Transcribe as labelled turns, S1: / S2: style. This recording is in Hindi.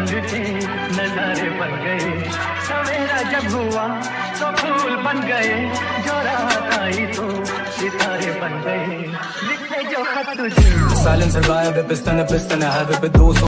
S1: रंग के नजारे बन गए। सवेरा जब हुआ तो फूल बन गए, जो रात आई तो सितारे बन गए। लिखे जो खत तुझे
S2: साइलेंसर गायब है, पिस्टन है हाईवे पे 200